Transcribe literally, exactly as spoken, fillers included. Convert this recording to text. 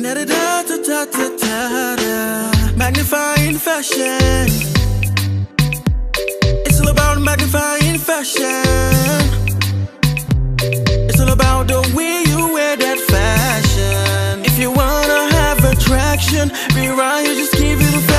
Da da da da da da da da. Magnifying fashion. It's all about magnifying fashion. It's all about the way you wear that fashion. If you wanna have attraction, be right, you just give it a